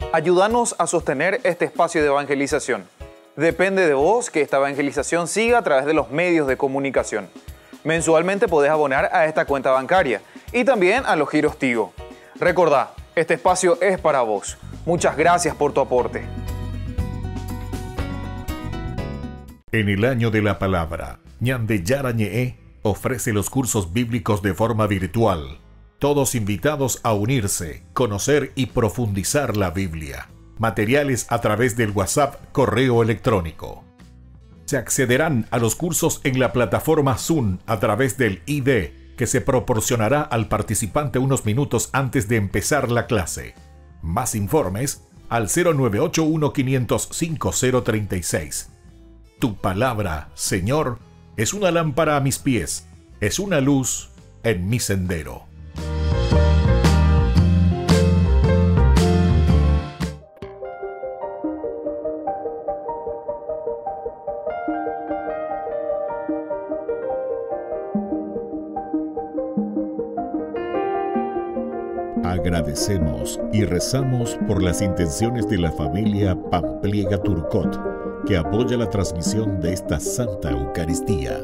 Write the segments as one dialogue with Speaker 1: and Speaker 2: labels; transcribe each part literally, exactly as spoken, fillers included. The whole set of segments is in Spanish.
Speaker 1: Ayúdanos a sostener este espacio de evangelización. Depende de vos que esta evangelización siga a través de los medios de comunicación. Mensualmente podés abonar a esta cuenta bancaria y también a los giros Tigo. Recordá, este espacio es para vos. Muchas gracias por tu aporte.
Speaker 2: En el año de la palabra, Ñande Yarañe'e ofrece los cursos bíblicos de forma virtual. Todos invitados a unirse, conocer y profundizar la Biblia. Materiales a través del WhatsApp, correo electrónico. Se accederán a los cursos en la plataforma Zoom a través del I D, que se proporcionará al participante unos minutos antes de empezar la clase. Más informes al cero nueve ocho uno, cinco cero cinco, cero tres seis. Tu palabra, Señor, es una lámpara a mis pies, es una luz en mi sendero. Agradecemos y rezamos por las intenciones de la familia Pampliega Turcot, que apoya la transmisión de esta Santa Eucaristía.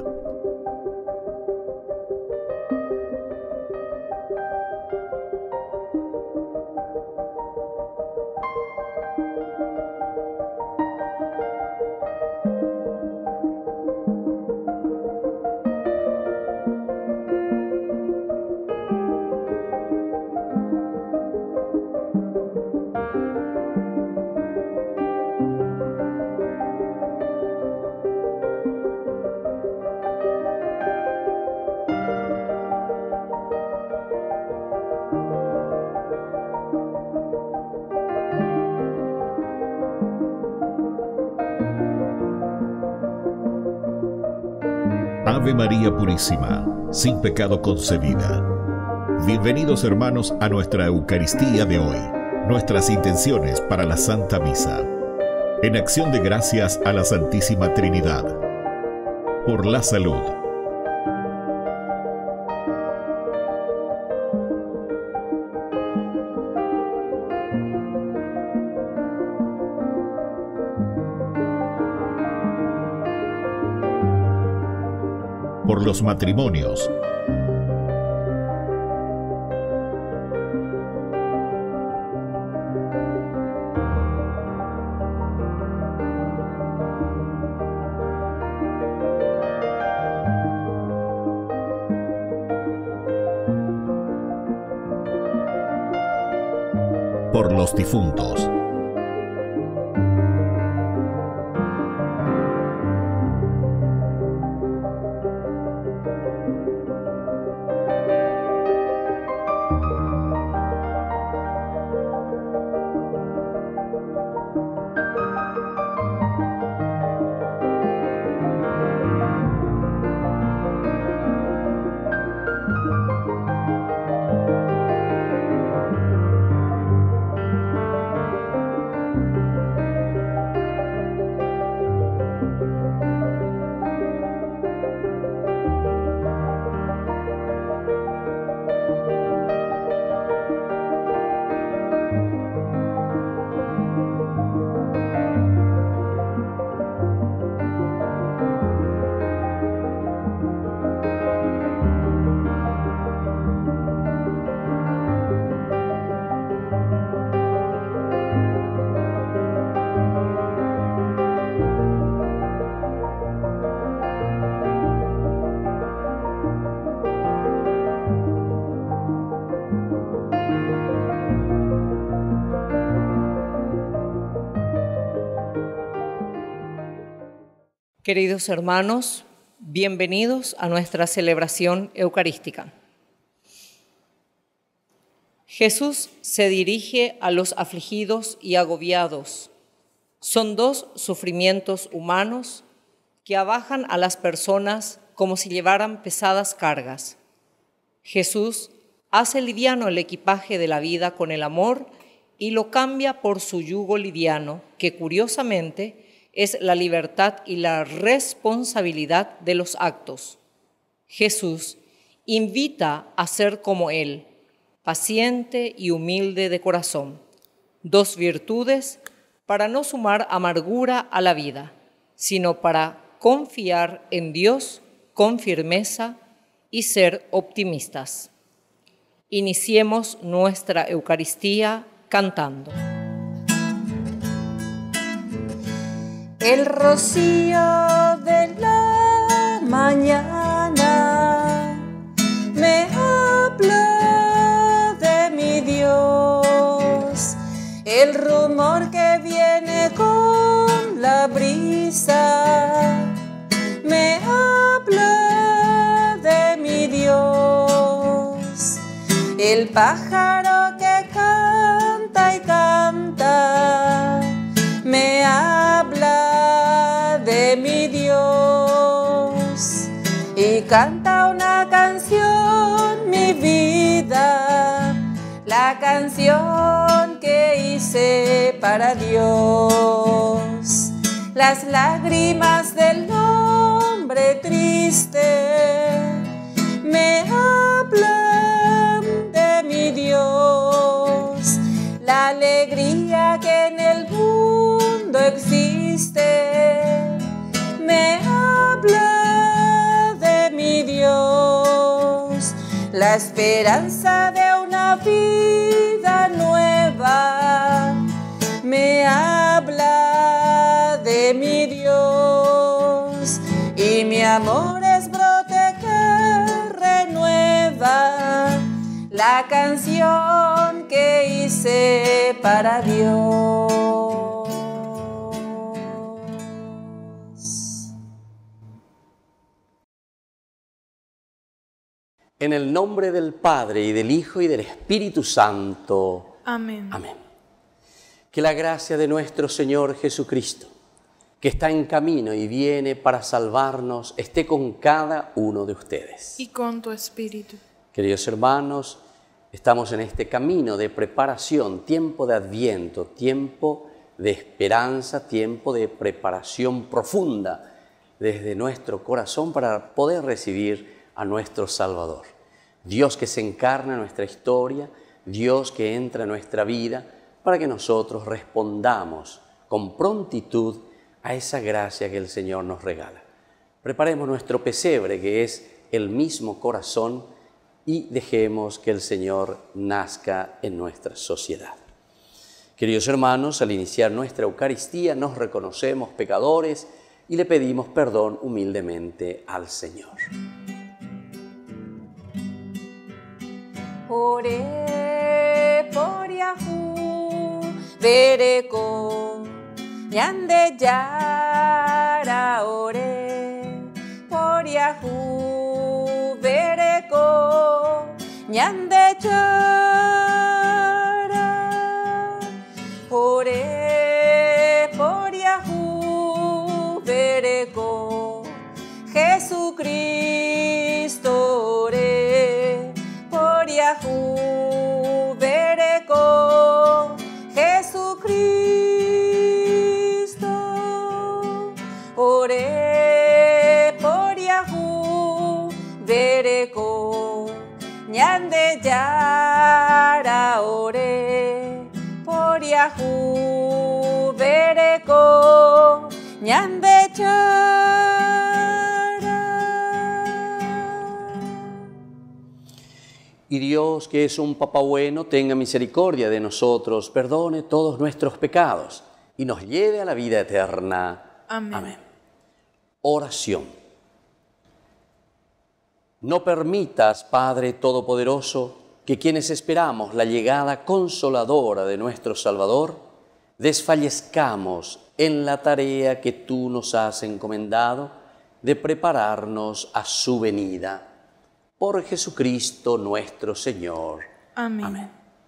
Speaker 2: Ave María Purísima, sin pecado concebida. Bienvenidos hermanos a nuestra Eucaristía de hoy, nuestras intenciones para la Santa Misa. En acción de gracias a la Santísima Trinidad. Por la salud. Por los matrimonios. Por los difuntos.
Speaker 3: Queridos hermanos, bienvenidos a nuestra celebración eucarística. Jesús se dirige a los afligidos y agobiados. Son dos sufrimientos humanos que abajan a las personas como si llevaran pesadas cargas. Jesús hace liviano el equipaje de la vida con el amor y lo cambia por su yugo liviano, que curiosamente es la libertad y la responsabilidad de los actos. Jesús invita a ser como Él, paciente y humilde de corazón. dos virtudes para no sumar amargura a la vida, sino para confiar en Dios con firmeza y ser optimistas. Iniciemos nuestra Eucaristía cantando.
Speaker 4: El rocío de la mañana me habla de mi Dios, el rumor que viene con la brisa me habla de mi Dios, el pájaro que canta y canta me habla de mi Dios y canta una canción, mi vida, la canción que hice para Dios. Las lágrimas del hombre triste me hablan de mi Dios, la alegría que en el mundo existe me habla de mi Dios, la esperanza de una vida nueva me habla de mi Dios y mi amor es brote que renueva la canción que hice para Dios.
Speaker 5: En el nombre del Padre, y del Hijo, y del Espíritu Santo.
Speaker 6: Amén.
Speaker 5: Amén. Que la gracia de nuestro Señor Jesucristo, que está en camino y viene para salvarnos, esté con cada uno de ustedes.
Speaker 6: Y con tu espíritu.
Speaker 5: Queridos hermanos, estamos en este camino de preparación, tiempo de Adviento, tiempo de esperanza, tiempo de preparación profunda desde nuestro corazón para poder recibir a nuestro Salvador. Dios que se encarna en nuestra historia, Dios que entra en nuestra vida para que nosotros respondamos con prontitud a esa gracia que el Señor nos regala. Preparemos nuestro pesebre, que es el mismo corazón, y dejemos que el Señor nazca en nuestra sociedad. Queridos hermanos, al iniciar nuestra Eucaristía nos reconocemos pecadores y le pedimos perdón humildemente al Señor.
Speaker 4: Ore por Yahu, vereko, yande yara, ore por Yahu, vereko, yande yara, ore por Yahu, vereko, Jesucristo, ore por Yahu, vereko, Jesucristo, ore por Yahu, vereko, ñande yara, ore por Yahu, vereko, ñande yara.
Speaker 5: Y Dios, que es un Papá bueno, tenga misericordia de nosotros, perdone todos nuestros pecados y nos lleve a la vida eterna.
Speaker 6: Amén.
Speaker 5: Amén. Oración. No permitas, Padre Todopoderoso, que quienes esperamos la llegada consoladora de nuestro Salvador, desfallezcamos en la tarea que tú nos has encomendado de prepararnos a su venida. Por Jesucristo nuestro Señor.
Speaker 6: Amén.
Speaker 5: Amén.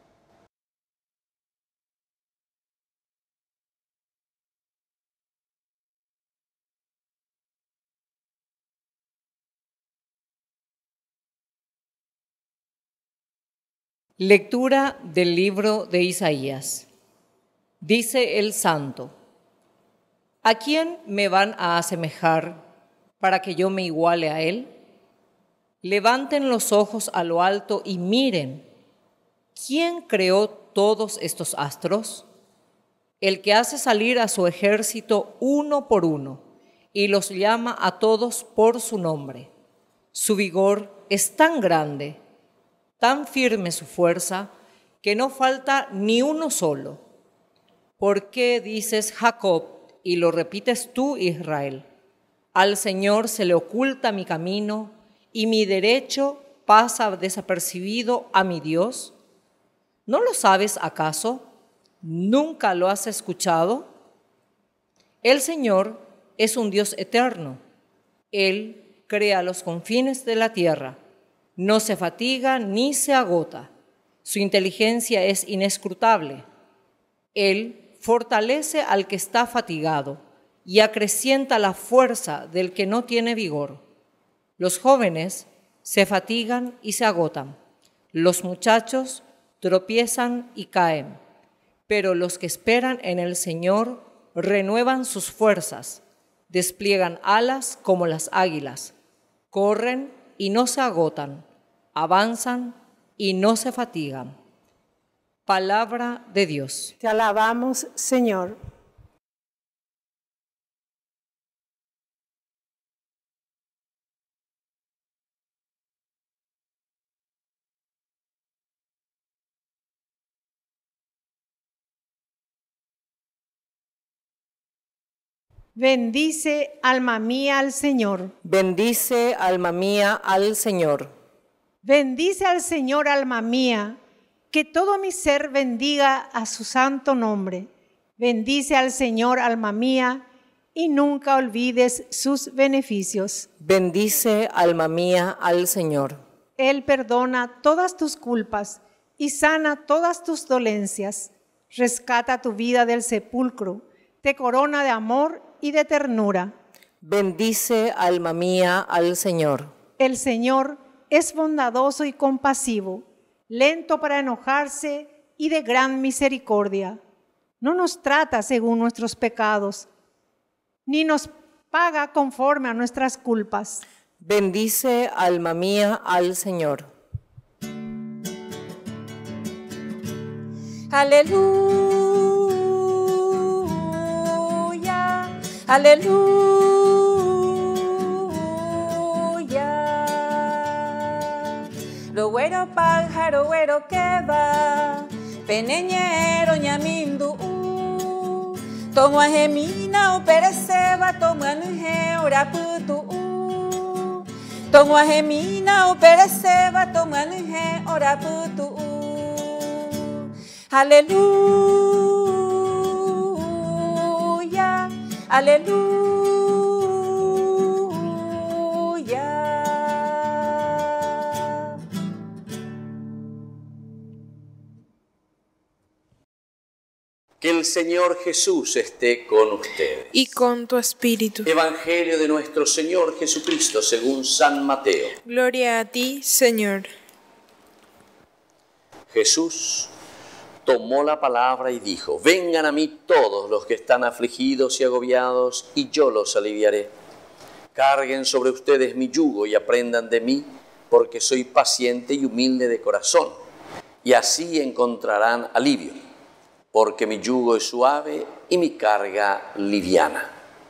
Speaker 3: Lectura del libro de Isaías. Dice el Santo: ¿A quién me van a asemejar para que yo me iguale a él? Levanten los ojos a lo alto y miren. ¿Quién creó todos estos astros? El que hace salir a su ejército uno por uno y los llama a todos por su nombre. Su vigor es tan grande, tan firme su fuerza, que no falta ni uno solo. ¿Por qué dices Jacob y lo repites tú, Israel? Al Señor se le oculta mi camino y mi derecho pasa desapercibido a mi Dios. ¿No lo sabes acaso? ¿Nunca lo has escuchado? El Señor es un Dios eterno. Él crea los confines de la tierra. No se fatiga ni se agota. Su inteligencia es inescrutable. Él fortalece al que está fatigado y acrecienta la fuerza del que no tiene vigor. Los jóvenes se fatigan y se agotan. Los muchachos tropiezan y caen. Pero los que esperan en el Señor renuevan sus fuerzas, despliegan alas como las águilas, corren y no se agotan, avanzan y no se fatigan. Palabra de Dios.
Speaker 6: Te alabamos, Señor. Bendice, alma mía, al Señor.
Speaker 3: Bendice, alma mía, al Señor.
Speaker 6: Bendice al Señor, alma mía, que todo mi ser bendiga a su santo nombre. Bendice al Señor, alma mía, y nunca olvides sus beneficios.
Speaker 3: Bendice, alma mía, al Señor.
Speaker 6: Él perdona todas tus culpas y sana todas tus dolencias. Rescata tu vida del sepulcro, te corona de amor y de ternura.
Speaker 3: Bendice, alma mía, al Señor.
Speaker 6: El Señor es bondadoso y compasivo, lento para enojarse y de gran misericordia. No nos trata según nuestros pecados, ni nos paga conforme a nuestras culpas.
Speaker 3: Bendice, alma mía, al Señor.
Speaker 4: Aleluya, aleluya. Lo güero pájaro güero que va, peneñero ñamindu. Tomo a gemina o pereceba, tomo a nuje ora putu. Tomo a gemina o pereceba, tomo a nuje ora putu. Aleluya, aleluya.
Speaker 5: Que el Señor Jesús esté con ustedes.
Speaker 7: Y con tu espíritu.
Speaker 5: Evangelio de nuestro Señor Jesucristo según San Mateo.
Speaker 7: Gloria a ti, Señor.
Speaker 5: Jesús tomó la palabra y dijo: vengan a mí todos los que están afligidos y agobiados, y yo los aliviaré. Carguen sobre ustedes mi yugo y aprendan de mí, porque soy paciente y humilde de corazón, y así encontrarán alivio, porque mi yugo es suave y mi carga liviana.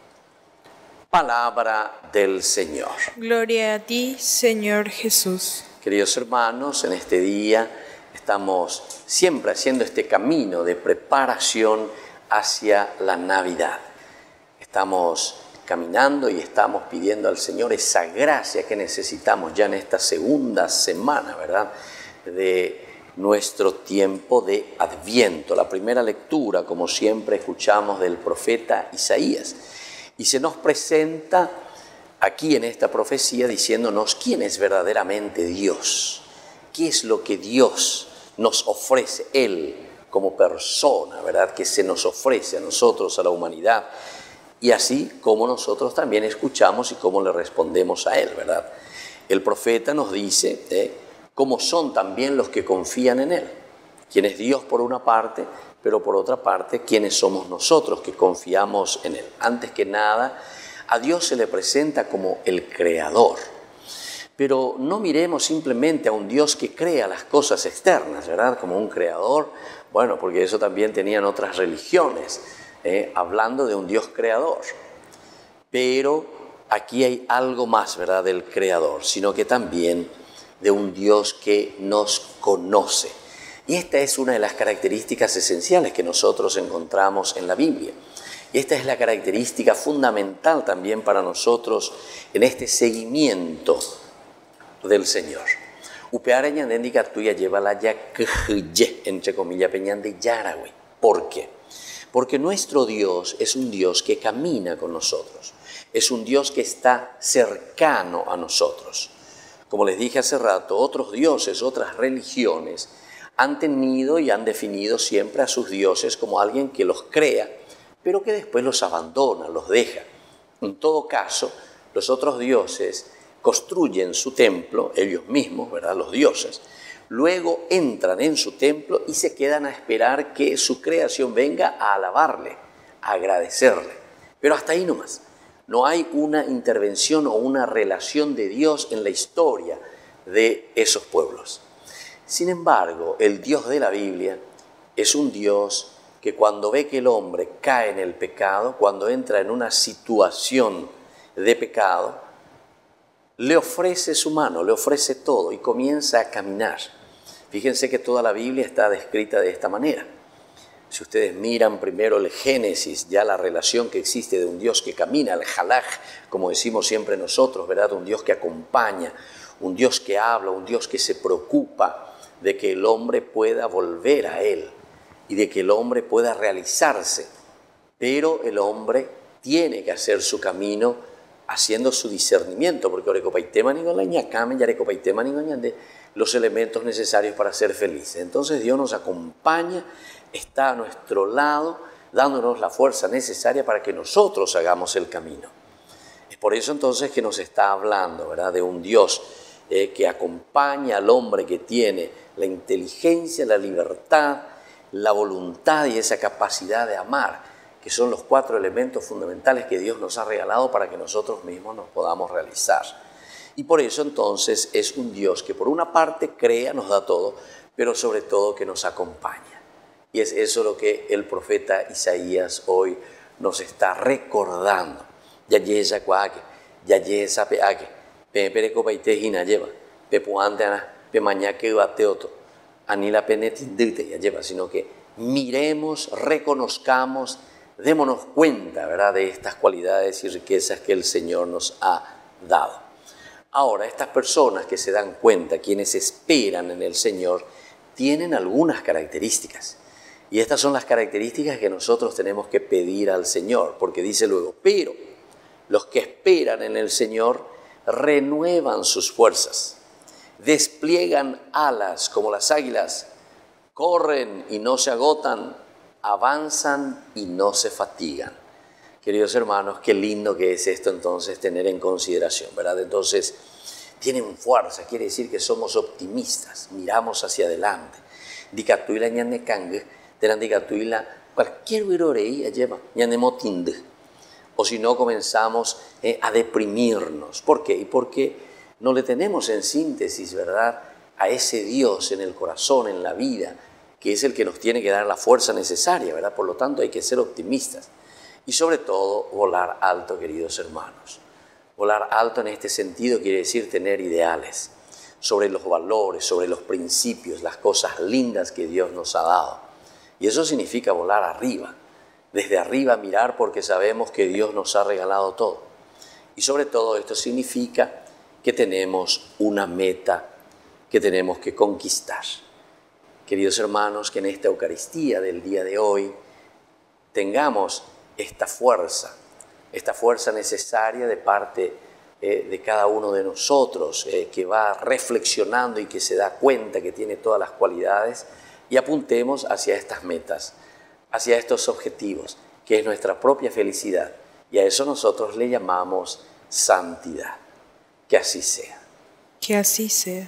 Speaker 5: Palabra del Señor.
Speaker 7: Gloria a ti, Señor Jesús.
Speaker 5: Queridos hermanos, en este día estamos siempre haciendo este camino de preparación hacia la Navidad. Estamos caminando y estamos pidiendo al Señor esa gracia que necesitamos ya en esta segunda semana, ¿verdad?, de nuestro tiempo de Adviento. La primera lectura, como siempre, escuchamos del profeta Isaías. Y se nos presenta aquí en esta profecía diciéndonos quién es verdaderamente Dios. ¿Qué es lo que Dios nos ofrece, Él como persona, ¿verdad?, que se nos ofrece a nosotros, a la humanidad, y así como nosotros también escuchamos y cómo le respondemos a Él, ¿verdad? El profeta nos dice ¿eh? cómo son también los que confían en Él, quién es Dios por una parte, pero por otra parte, quiénes somos nosotros que confiamos en Él. Antes que nada, a Dios se le presenta como el Creador. Pero no miremos simplemente a un Dios que crea las cosas externas, ¿verdad?, como un creador Bueno, porque eso también tenían otras religiones, eh, hablando de un Dios creador. Pero aquí hay algo más, ¿verdad?, del creador, sino que también de un Dios que nos conoce. Y esta es una de las características esenciales que nosotros encontramos en la Biblia. Y esta es la característica fundamental también para nosotros en este seguimiento del Señor. Upeara ñandéndica tuya lleva la ya entre comillas peñande yaragüe. ¿Por qué? Porque nuestro Dios es un Dios que camina con nosotros. Es un Dios que está cercano a nosotros. Como les dije hace rato, otros dioses, otras religiones han tenido y han definido siempre a sus dioses como alguien que los crea, pero que después los abandona, los deja. En todo caso, los otros dioses construyen su templo, ellos mismos, ¿verdad?, los dioses, luego entran en su templo y se quedan a esperar que su creación venga a alabarle, a agradecerle. Pero hasta ahí nomás. No hay una intervención o una relación de Dios en la historia de esos pueblos. Sin embargo, el Dios de la Biblia es un Dios que cuando ve que el hombre cae en el pecado, cuando entra en una situación de pecado, le ofrece su mano, le ofrece todo y comienza a caminar. Fíjense que toda la Biblia está descrita de esta manera. Si ustedes miran primero el Génesis, ya la relación que existe de un Dios que camina, el halaj, como decimos siempre nosotros, ¿verdad?, un Dios que acompaña, un Dios que habla, un Dios que se preocupa de que el hombre pueda volver a Él y de que el hombre pueda realizarse. Pero el hombre tiene que hacer su camino haciendo su discernimiento, porque los elementos necesarios para ser felices. Entonces Dios nos acompaña, está a nuestro lado, dándonos la fuerza necesaria para que nosotros hagamos el camino. Es por eso entonces que nos está hablando, ¿verdad?, de un Dios eh, que acompaña al hombre que tiene la inteligencia, la libertad, la voluntad y esa capacidad de amar, que son los cuatro elementos fundamentales que Dios nos ha regalado para que nosotros mismos nos podamos realizar. Y por eso entonces es un Dios que por una parte crea, nos da todo, pero sobre todo que nos acompaña. Y es eso lo que el profeta Isaías hoy nos está recordando. Yayesa cuaque, yayesa peaque, pepere paite hina lleva, pepuante ana, pemañaque bateoto, anila penetindite ya lleva, sino que miremos, reconozcamos, démonos cuenta, ¿verdad?, de estas cualidades y riquezas que el Señor nos ha dado. Ahora, estas personas que se dan cuenta, quienes esperan en el Señor, tienen algunas características. Y estas son las características que nosotros tenemos que pedir al Señor, porque dice luego, pero los que esperan en el Señor renuevan sus fuerzas, despliegan alas como las águilas, corren y no se agotan, avanzan y no se fatigan. Queridos hermanos, qué lindo que es esto entonces tener en consideración, ¿verdad? Entonces, tienen fuerza, quiere decir que somos optimistas, miramos hacia adelante. Dicatuila ñane cangue, teran dicatuila, cualquier virorei lleva, ñane motinde. O si no, comenzamos eh, a deprimirnos. ¿Por qué? Y porque no le tenemos en síntesis, ¿verdad?, a ese Dios en el corazón, en la vida, que es el que nos tiene que dar la fuerza necesaria, ¿verdad? Por lo tanto, hay que ser optimistas. Y sobre todo, volar alto, queridos hermanos. Volar alto en este sentido quiere decir tener ideales sobre los valores, sobre los principios, las cosas lindas que Dios nos ha dado. Y eso significa volar arriba, desde arriba mirar porque sabemos que Dios nos ha regalado todo. Y sobre todo esto significa que tenemos una meta que tenemos que conquistar. Queridos hermanos, que en esta Eucaristía del día de hoy tengamos esta fuerza, esta fuerza necesaria de parte eh, de cada uno de nosotros, eh, que va reflexionando y que se da cuenta que tiene todas las cualidades, y apuntemos hacia estas metas, hacia estos objetivos, que es nuestra propia felicidad, y a eso nosotros le llamamos santidad. Que así sea.
Speaker 7: Que así sea.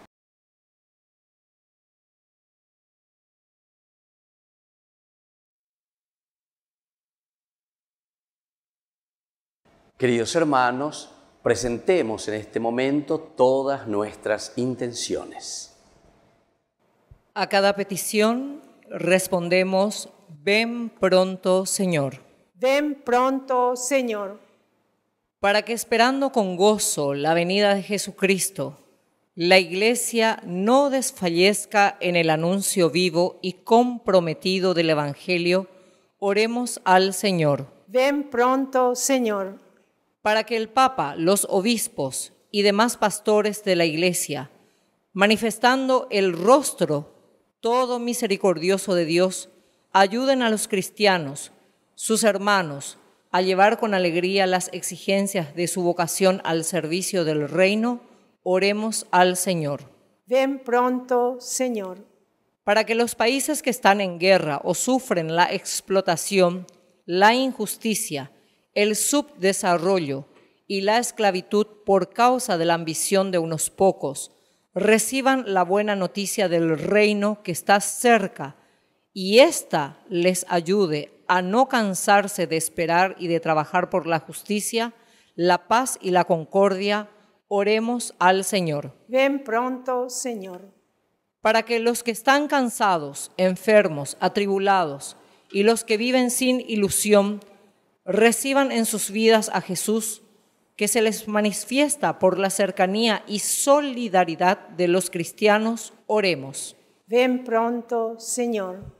Speaker 5: Queridos hermanos, presentemos en este momento todas nuestras intenciones.
Speaker 3: A cada petición respondemos, ven pronto, Señor.
Speaker 6: Ven pronto, Señor.
Speaker 3: Para que esperando con gozo la venida de Jesucristo, la Iglesia no desfallezca en el anuncio vivo y comprometido del Evangelio, oremos al Señor.
Speaker 6: Ven pronto, Señor.
Speaker 3: Para que el Papa, los obispos y demás pastores de la Iglesia, manifestando el rostro todo misericordioso de Dios, ayuden a los cristianos, sus hermanos, a llevar con alegría las exigencias de su vocación al servicio del reino, oremos al Señor.
Speaker 6: Ven pronto, Señor.
Speaker 3: Para que los países que están en guerra o sufren la explotación, la injusticia, el subdesarrollo y la esclavitud por causa de la ambición de unos pocos, reciban la buena noticia del reino que está cerca y ésta les ayude a no cansarse de esperar y de trabajar por la justicia, la paz y la concordia, oremos al Señor.
Speaker 6: Ven pronto, Señor.
Speaker 3: Para que los que están cansados, enfermos, atribulados y los que viven sin ilusión reciban en sus vidas a Jesús, que se les manifiesta por la cercanía y solidaridad de los cristianos, oremos.
Speaker 6: Ven pronto, Señor.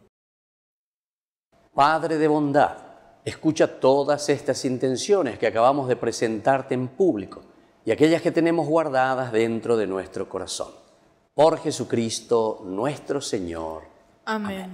Speaker 5: Padre de bondad, escucha todas estas intenciones que acabamos de presentarte en público y aquellas que tenemos guardadas dentro de nuestro corazón. Por Jesucristo nuestro Señor.
Speaker 7: Amén.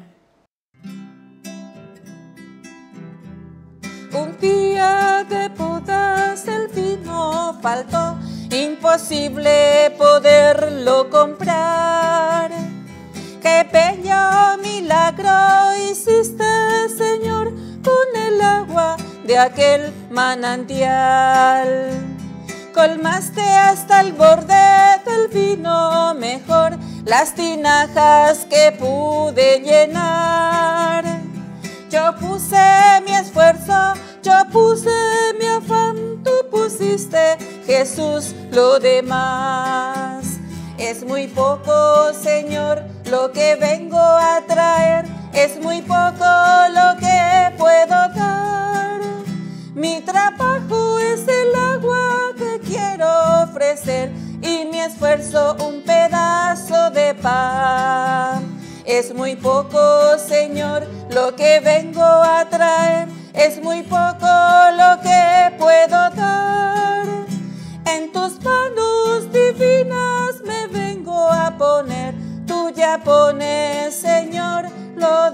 Speaker 4: Un día de bodas el vino faltó, imposible poderlo comprar. ¡Qué bello milagro hiciste, Señor, con el agua de aquel manantial! Colmaste hasta el borde del vino mejor las tinajas que pude llenar. Yo puse mi esfuerzo, yo puse mi afán, tú pusiste, Jesús, lo demás. Es muy poco, Señor, lo que vengo a traer, es muy poco lo que puedo dar. Mi trabajo es el agua que quiero ofrecer y mi esfuerzo un pedazo de pan. Es muy poco, Señor, lo que vengo a traer, es muy poco lo que puedo dar. En tus manos divinas me vengo a poner, tú ya pones, Señor, lo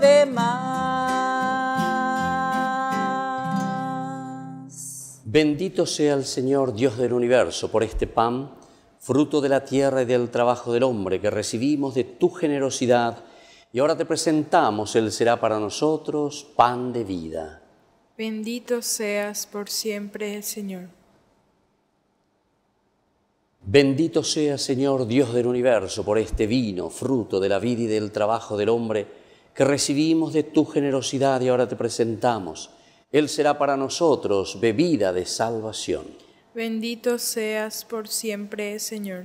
Speaker 4: demás.
Speaker 5: Bendito sea el Señor, Dios del universo, por este pan, fruto de la tierra y del trabajo del hombre, que recibimos de tu generosidad, y ahora te presentamos, Él será para nosotros pan de vida.
Speaker 7: Bendito seas por siempre, Señor.
Speaker 5: Bendito sea, Señor, Dios del universo, por este vino, fruto de la vida y del trabajo del hombre, que recibimos de tu generosidad y ahora te presentamos. Él será para nosotros bebida de salvación.
Speaker 7: Bendito seas por siempre, Señor.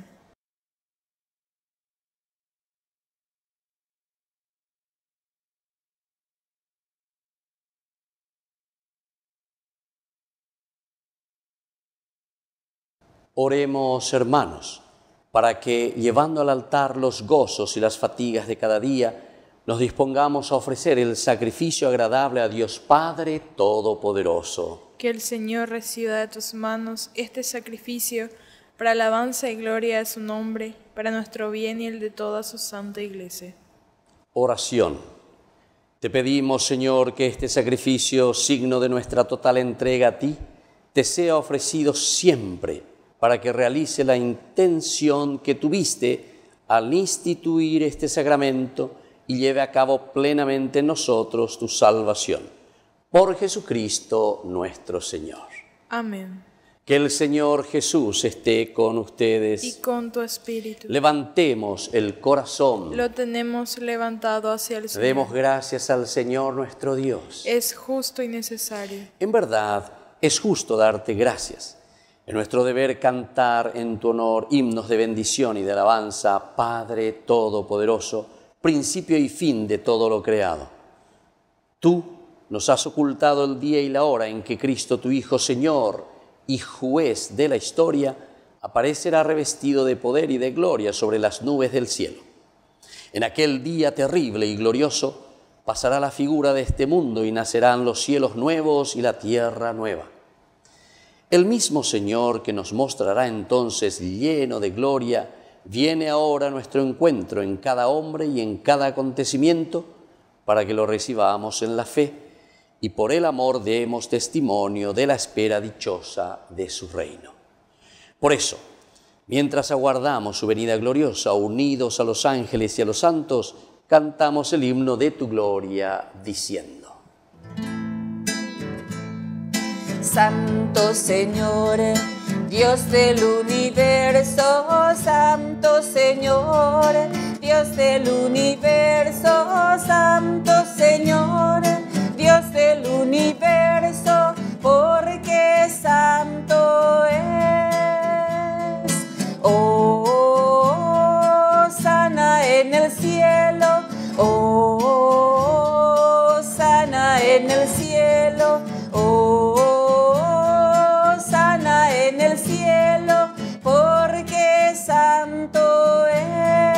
Speaker 5: Oremos, hermanos, para que, llevando al altar los gozos y las fatigas de cada día, nos dispongamos a ofrecer el sacrificio agradable a Dios Padre Todopoderoso.
Speaker 7: Que el Señor reciba de tus manos este sacrificio para alabanza y gloria de su nombre, para nuestro bien y el de toda su santa Iglesia.
Speaker 5: Oración. Te pedimos, Señor, que este sacrificio, signo de nuestra total entrega a ti, te sea ofrecido siempre, para que realice la intención que tuviste al instituir este sacramento y lleve a cabo plenamente en nosotros tu salvación. Por Jesucristo nuestro Señor.
Speaker 7: Amén.
Speaker 5: Que el Señor Jesús esté con ustedes.
Speaker 7: Y con tu espíritu.
Speaker 5: Levantemos el corazón.
Speaker 7: Lo tenemos levantado hacia el Señor.
Speaker 5: Demos gracias al Señor nuestro Dios.
Speaker 7: Es justo y necesario.
Speaker 5: En verdad, es justo darte gracias. Es nuestro deber cantar en tu honor himnos de bendición y de alabanza, Padre Todopoderoso, principio y fin de todo lo creado. Tú nos has ocultado el día y la hora en que Cristo, tu Hijo, Señor y Juez de la historia, aparecerá revestido de poder y de gloria sobre las nubes del cielo. En aquel día terrible y glorioso pasará la figura de este mundo y nacerán los cielos nuevos y la tierra nueva. El mismo Señor que nos mostrará entonces lleno de gloria, viene ahora a nuestro encuentro en cada hombre y en cada acontecimiento para que lo recibamos en la fe y por el amor demos testimonio de la espera dichosa de su reino. Por eso, mientras aguardamos su venida gloriosa, unidos a los ángeles y a los santos, cantamos el himno de tu gloria diciendo:
Speaker 4: Santo Señor, Dios del universo, Santo Señor, Dios del universo, Santo Señor, Dios del universo, porque santo es. Oh, sana en el cielo, oh, sana en el cielo, oh, sana en el cielo, porque santo es.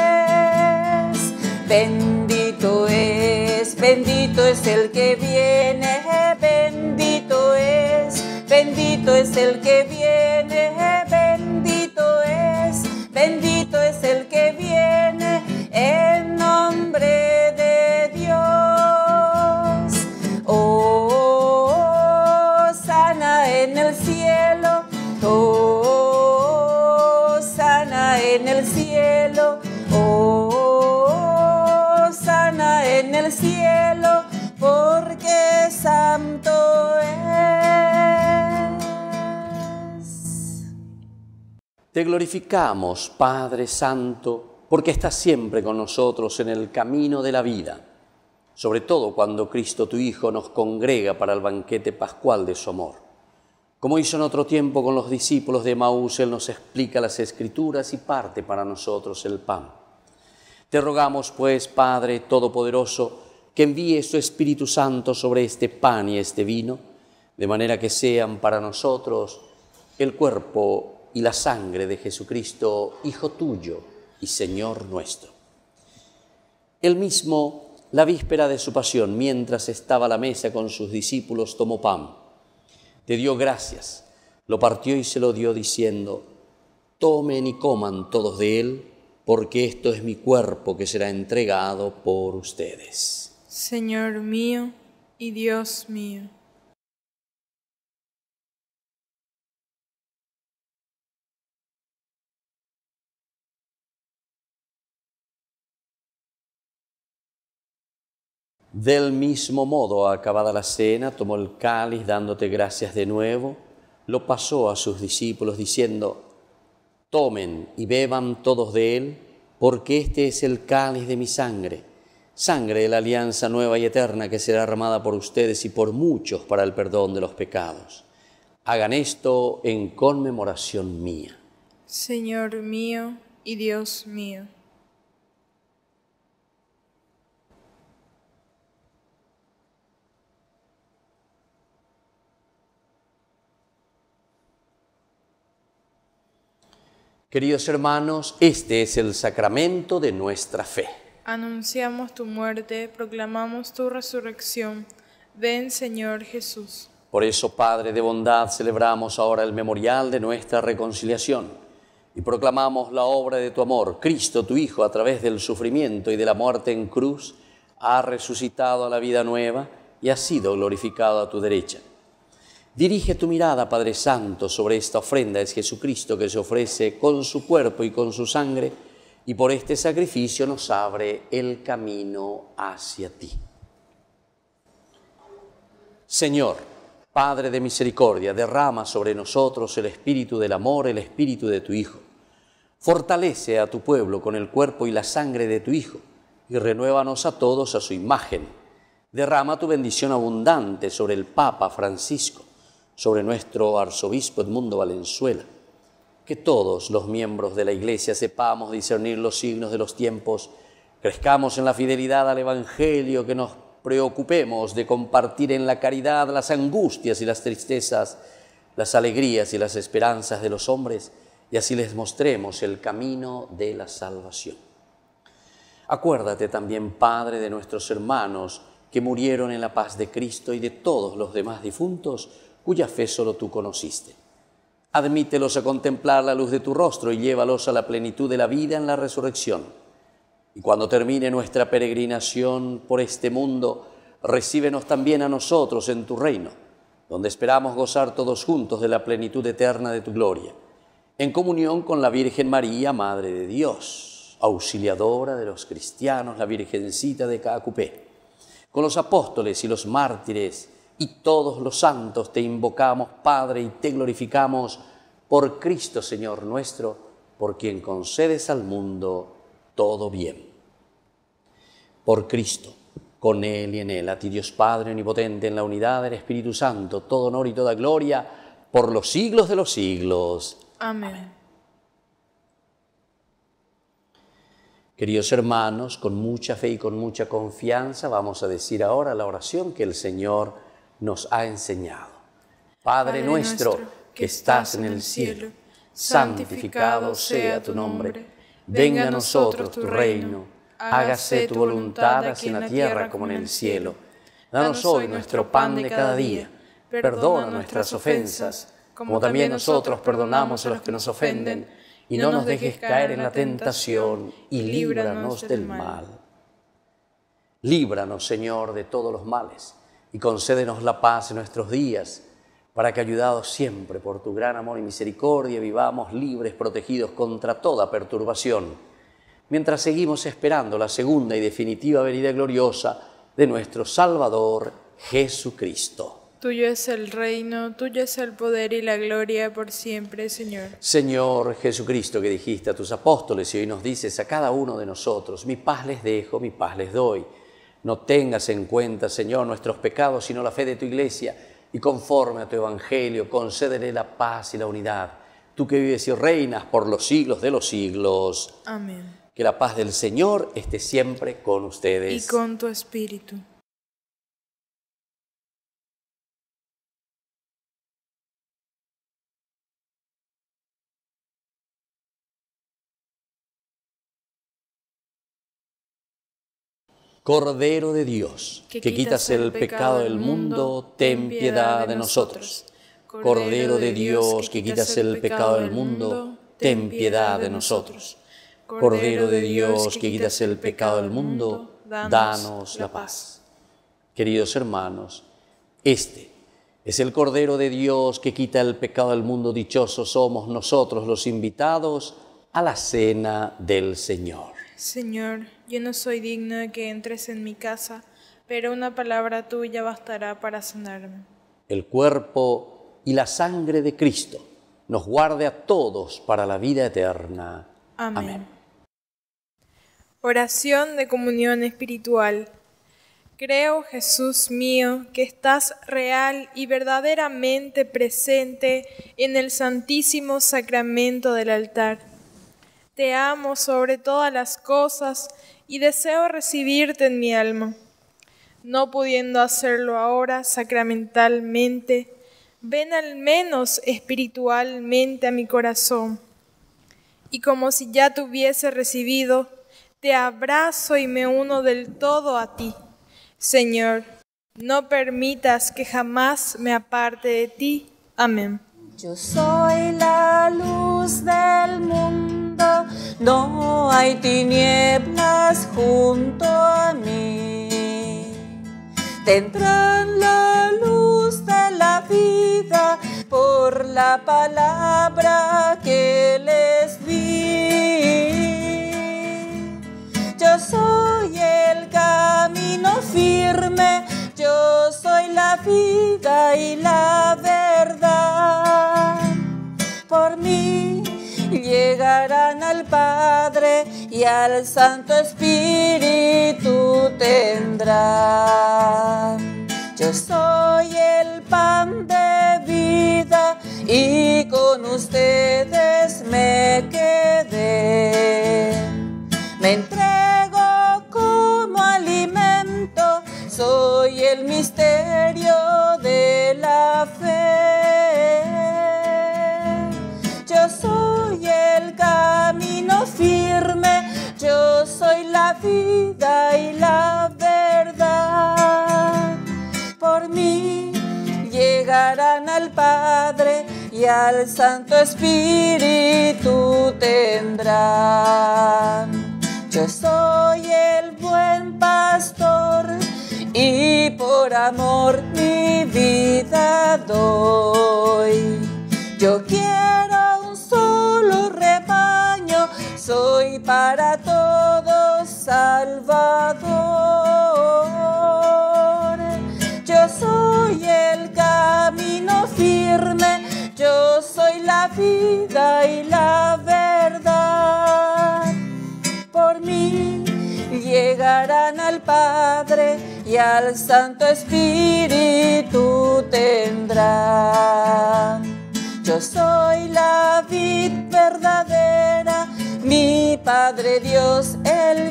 Speaker 4: Bendito es, bendito es el que viene, bendito es, bendito es el que viene, bendito es, bendito es el que viene, en nombre de Dios. Oh, sana en el cielo, oh, sana en el cielo, oh, sana en el cielo, porque santo es.
Speaker 5: Te glorificamos, Padre Santo, porque estás siempre con nosotros en el camino de la vida, sobre todo cuando Cristo tu Hijo nos congrega para el banquete pascual de su amor. Como hizo en otro tiempo con los discípulos de Emaús, Él nos explica las Escrituras y parte para nosotros el pan. Te rogamos, pues, Padre Todopoderoso, que envíes tu Espíritu Santo sobre este pan y este vino, de manera que sean para nosotros el cuerpo y la sangre de Jesucristo, Hijo tuyo y Señor nuestro. Él mismo, la víspera de su pasión, mientras estaba a la mesa con sus discípulos, tomó pan, te dio gracias, lo partió y se lo dio diciendo: tomen y coman todos de él, porque esto es mi cuerpo que será entregado por ustedes.
Speaker 7: Señor mío y Dios mío.
Speaker 5: Del mismo modo, acabada la cena, tomó el cáliz, dándote gracias de nuevo, lo pasó a sus discípulos diciendo: tomen y beban todos de él, porque este es el cáliz de mi sangre, sangre de la alianza nueva y eterna que será derramada por ustedes y por muchos para el perdón de los pecados. Hagan esto en conmemoración mía.
Speaker 7: Señor mío y Dios mío.
Speaker 5: Queridos hermanos, este es el sacramento de nuestra fe.
Speaker 7: Anunciamos tu muerte, proclamamos tu resurrección. Ven, Señor Jesús.
Speaker 5: Por eso, Padre de bondad, celebramos ahora el memorial de nuestra reconciliación y proclamamos la obra de tu amor. Cristo, tu Hijo, a través del sufrimiento y de la muerte en cruz, ha resucitado a la vida nueva y ha sido glorificado a tu derecha. Dirige tu mirada, Padre Santo, sobre esta ofrenda. Es Jesucristo que se ofrece con su cuerpo y con su sangre, y por este sacrificio nos abre el camino hacia ti. Señor, Padre de misericordia, derrama sobre nosotros el espíritu del amor, el espíritu de tu Hijo. Fortalece a tu pueblo con el cuerpo y la sangre de tu Hijo, y renuévanos a todos a su imagen. Derrama tu bendición abundante sobre el Papa Francisco, sobre nuestro arzobispo Edmundo Valenzuela, que todos los miembros de la Iglesia sepamos discernir los signos de los tiempos Crezcamos en la fidelidad al Evangelio, que nos preocupemos de compartir en la caridad las angustias y las tristezas, las alegrías y las esperanzas de los hombres, y así les mostremos el camino de la salvación. Acuérdate también, Padre, de nuestros hermanos que murieron en la paz de Cristo y de todos los demás difuntos cuya fe solo tú conociste. Admítelos a contemplar la luz de tu rostro y llévalos a la plenitud de la vida en la resurrección. Y cuando termine nuestra peregrinación por este mundo, recíbenos también a nosotros en tu reino, donde esperamos gozar todos juntos de la plenitud eterna de tu gloria, en comunión con la Virgen María, Madre de Dios, auxiliadora de los cristianos, la Virgencita de Caacupé. Con los apóstoles y los mártires y todos los santos te invocamos, Padre, y te glorificamos por Cristo, Señor nuestro, por quien concedes al mundo todo bien. Por Cristo, con Él y en Él, a ti Dios Padre omnipotente, en la unidad del Espíritu Santo, todo honor y toda gloria, por los siglos de los siglos.
Speaker 7: Amén.
Speaker 5: Amén. Queridos hermanos, con mucha fe y con mucha confianza vamos a decir ahora la oración que el Señor nos ha enseñado. Padre, Padre nuestro, nuestro que estás en el cielo, santificado sea tu nombre. Venga a nosotros tu reino. Hágase tu voluntad así en la tierra como en el cielo. Danos hoy nuestro pan de cada día. Perdona nuestras ofensas, como también nosotros perdonamos a los que nos ofenden, y no nos dejes caer en la tentación, y líbranos del mal. Líbranos, Señor, de todos los males, y concédenos la paz en nuestros días, para que, ayudados siempre por tu gran amor y misericordia, vivamos libres, protegidos contra toda perturbación, mientras seguimos esperando la segunda y definitiva venida gloriosa de nuestro Salvador Jesucristo.
Speaker 7: Tuyo es el reino, tuyo es el poder y la gloria por siempre, Señor.
Speaker 5: Señor Jesucristo, que dijiste a tus apóstoles y hoy nos dices a cada uno de nosotros, mi paz les dejo, mi paz les doy. No tengas en cuenta, Señor, nuestros pecados, sino la fe de tu Iglesia, y conforme a tu Evangelio, concédele la paz y la unidad. Tú que vives y reinas por los siglos de los siglos.
Speaker 7: Amén.
Speaker 5: Que la paz del Señor esté siempre con ustedes.
Speaker 7: Y con tu espíritu.
Speaker 5: Cordero de Dios, que quitas el pecado del mundo, ten piedad de nosotros. Cordero de Dios, que quitas el pecado del mundo, ten piedad de nosotros. Cordero de Dios, que quitas el pecado del mundo, danos la paz. Queridos hermanos, este es el Cordero de Dios que quita el pecado del mundo. Dichosos somos nosotros los invitados a la cena del Señor.
Speaker 7: Señor, yo no soy digna de que entres en mi casa, pero una palabra tuya bastará para sanarme.
Speaker 5: El cuerpo y la sangre de Cristo nos guarde a todos para la vida eterna.
Speaker 7: Amén.
Speaker 5: Amén.
Speaker 7: Oración de comunión espiritual. Creo, Jesús mío, que estás real y verdaderamente presente en el Santísimo Sacramento del altar. Te amo sobre todas las cosas y deseo recibirte en mi alma. No pudiendo hacerlo ahora sacramentalmente, ven al menos espiritualmente a mi corazón. Y como si ya te hubiese recibido, te abrazo y me uno del todo a ti. Señor, no permitas que jamás me aparte de ti. Amén.
Speaker 4: Yo soy la luz del mundo. No hay tinieblas junto a mí. Tendrán la luz de la vida por la palabra que les di. Yo soy el camino firme, yo soy la vida y la verdad. Por mí llegarán al Padre y al Santo Espíritu tendrán. Yo soy el pan de vida y con ustedes me quedé. Me entrego misterio de la fe. Yo soy el camino firme, yo soy la vida y la verdad. Por mí llegarán al Padre y al Santo Espíritu tendrán. Yo soy el buen pastor y por amor mi vida doy. Yo quiero un solo rebaño, soy para todos Salvador. Yo soy el camino firme, yo soy la vida y la verdad. Por mí llegarán al Padre y al Santo Espíritu tendrán. Yo soy la vid verdadera, mi Padre Dios el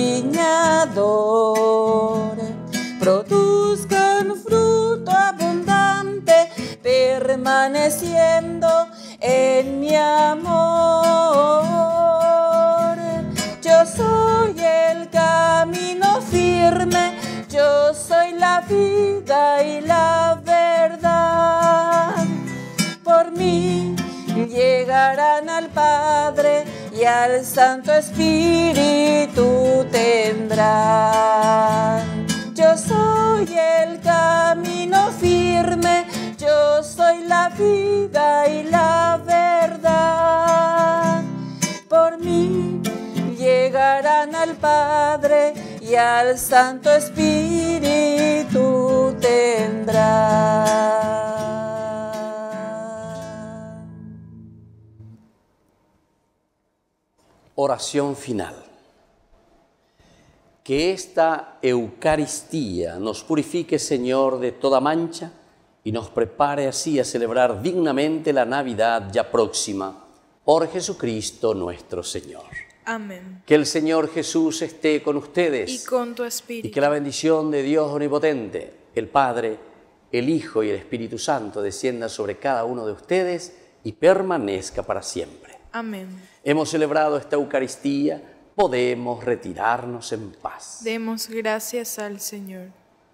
Speaker 4: viñador. Produzcan fruto abundante, permaneciendo en mi amor. Yo soy el camino firme, yo soy la vida y la verdad. Por mí llegarán al Padre y al Santo Espíritu tendrán. Yo soy el camino firme, yo soy la vida y la verdad. Por mí llegarán al Padre y al Santo Espíritu tendrán.
Speaker 5: Oración final. Que esta Eucaristía nos purifique, Señor, de toda mancha y nos prepare así a celebrar dignamente la Navidad ya próxima. Por Jesucristo nuestro Señor.
Speaker 7: Amén.
Speaker 5: Que el Señor Jesús esté con ustedes.
Speaker 7: Y con tu espíritu.
Speaker 5: Y que la bendición de Dios Omnipotente, el Padre, el Hijo y el Espíritu Santo descienda sobre cada uno de ustedes y permanezca para siempre.
Speaker 7: Amén.
Speaker 5: Hemos celebrado esta Eucaristía, podemos retirarnos en paz.
Speaker 7: Demos gracias al Señor.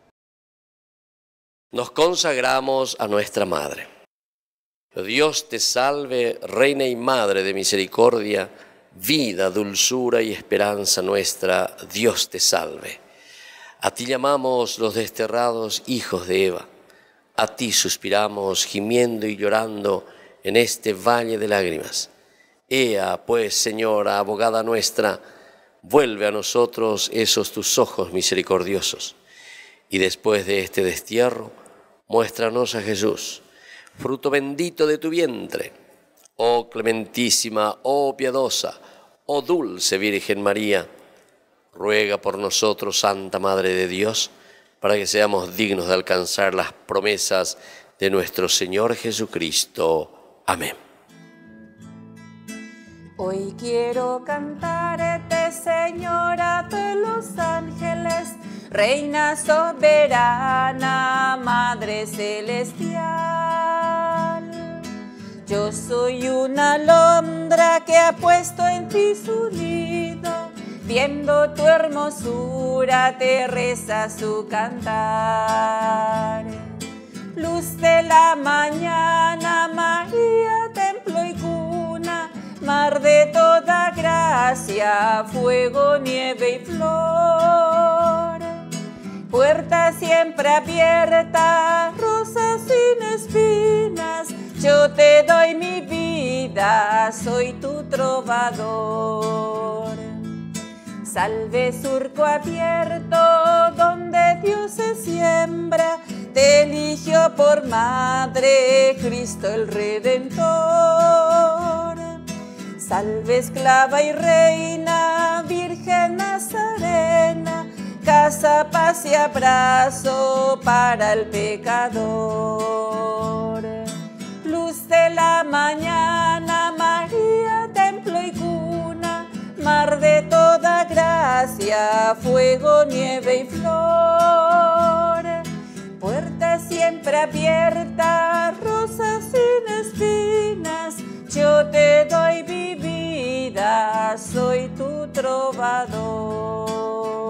Speaker 5: Nos consagramos a nuestra Madre. Dios te salve, Reina y Madre de misericordia, vida, dulzura y esperanza nuestra, Dios te salve. A ti llamamos los desterrados hijos de Eva, a ti suspiramos gimiendo y llorando en este valle de lágrimas. Ea, pues, Señora, abogada nuestra, vuelve a nosotros esos tus ojos misericordiosos, y después de este destierro, muéstranos a Jesús, fruto bendito de tu vientre. Oh clementísima, oh piadosa, oh dulce Virgen María, ruega por nosotros, Santa Madre de Dios, para que seamos dignos de alcanzar las promesas de nuestro Señor Jesucristo. Amén.
Speaker 4: Hoy quiero cantarte, Señora de los ángeles, Reina soberana, Madre celestial. Yo soy una alondra que ha puesto en ti su nido, viendo tu hermosura te reza su cantar. Luz de la mañana, María, templo y cuna, mar de toda gracia, fuego, nieve y flor. Puerta siempre abierta, rosa sin espinas, yo te doy mi vida, soy tu trovador. Salve surco abierto, donde Dios se siembra, te eligió por madre, Cristo el Redentor. Salve esclava y reina, Virgen Nazarena, casa, paz y abrazo para el pecador. Luz de la mañana, María, templo y cuna, mar de toda gracia, fuego, nieve y flor. puerta siempre abierta, rosa sin espinas, yo te doy mi vida, soy tu trovador.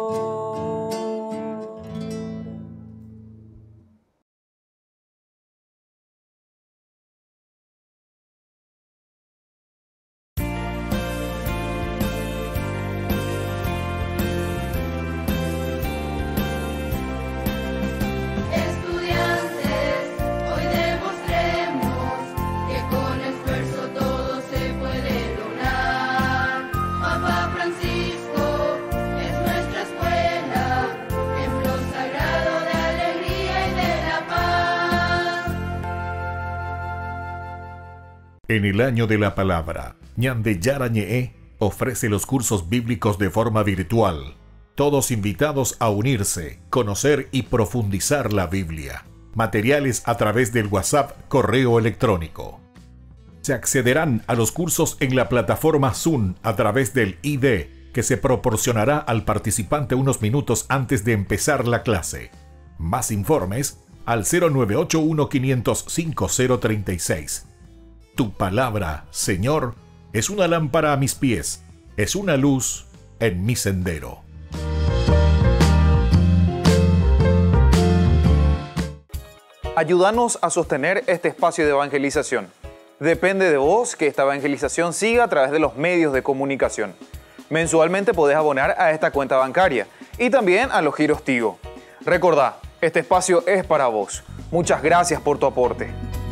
Speaker 2: En el año de la palabra, Ñande Yarañe ofrece los cursos bíblicos de forma virtual. Todos invitados a unirse, conocer y profundizar la Biblia. Materiales a través del WhatsApp, correo electrónico. Se accederán a los cursos en la plataforma Zoom a través del I D, que se proporcionará al participante unos minutos antes de empezar la clase. Más informes al cero nueve ocho uno, cinco cero cinco, cero tres seis. Tu palabra, Señor, es una lámpara a mis pies, es una luz en mi sendero.
Speaker 1: Ayúdanos a sostener este espacio de evangelización. Depende de vos que esta evangelización siga a través de los medios de comunicación. Mensualmente podés abonar a esta cuenta bancaria y también a los giros Tigo. Recordá, este espacio es para vos. Muchas gracias por tu aporte.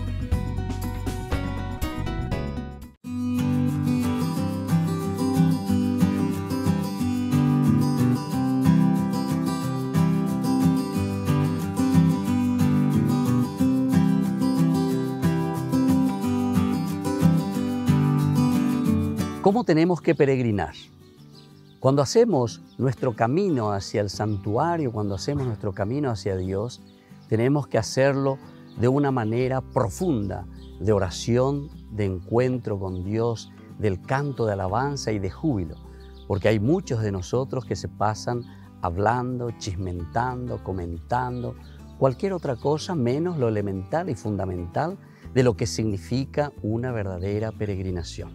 Speaker 5: ¿Cómo tenemos que peregrinar? Cuando hacemos nuestro camino hacia el santuario, cuando hacemos nuestro camino hacia Dios, tenemos que hacerlo de una manera profunda, de oración, de encuentro con Dios, del canto de alabanza y de júbilo, porque hay muchos de nosotros que se pasan hablando, chismentando, comentando, cualquier otra cosa menos lo elemental y fundamental de lo que significa una verdadera peregrinación.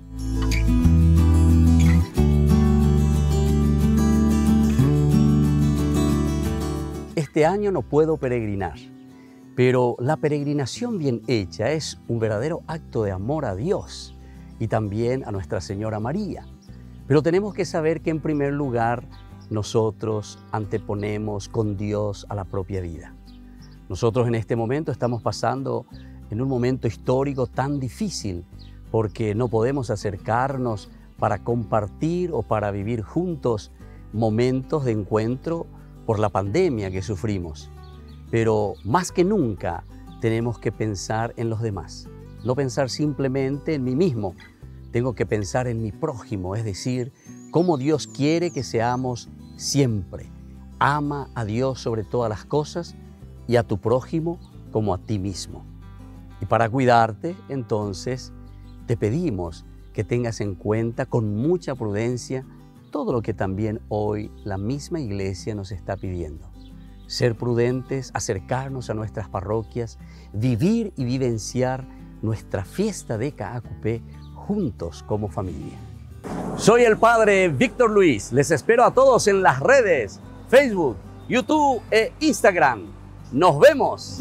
Speaker 5: Este año no puedo peregrinar, pero la peregrinación bien hecha es un verdadero acto de amor a Dios y también a Nuestra Señora María. Pero tenemos que saber que en primer lugar nosotros anteponemos con Dios a la propia vida. Nosotros en este momento estamos pasando en un momento histórico tan difícil porque no podemos acercarnos para compartir o para vivir juntos momentos de encuentro por la pandemia que sufrimos. Pero más que nunca tenemos que pensar en los demás, no pensar simplemente en mí mismo, tengo que pensar en mi prójimo, es decir, cómo Dios quiere que seamos siempre. Ama a Dios sobre todas las cosas y a tu prójimo como a ti mismo. Y para cuidarte, entonces, te pedimos que tengas en cuenta con mucha prudencia todo lo que también hoy la misma Iglesia nos está pidiendo. Ser prudentes, acercarnos a nuestras parroquias, vivir y vivenciar nuestra fiesta de Caacupé juntos como familia. Soy el Padre Víctor Luis. Les espero a todos en las redes, Facebook, YouTube e Instagram. ¡Nos vemos!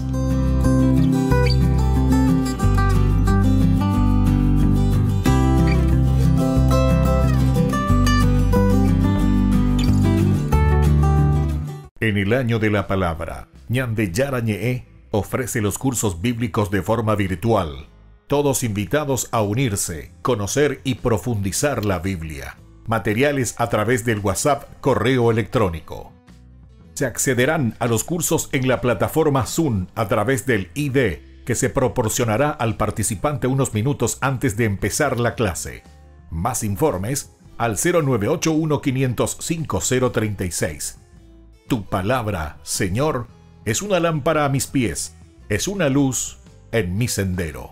Speaker 2: En el año de la palabra, Ñande Yarañe ofrece los cursos bíblicos de forma virtual. Todos invitados a unirse, conocer y profundizar la Biblia. Materiales a través del WhatsApp, correo electrónico. Se accederán a los cursos en la plataforma Zoom a través del I D, que se proporcionará al participante unos minutos antes de empezar la clase. Más informes al cero nueve ocho uno, cinco cero cinco, cero tres seis. Tu palabra, Señor, es una lámpara a mis pies, es una luz en mi sendero.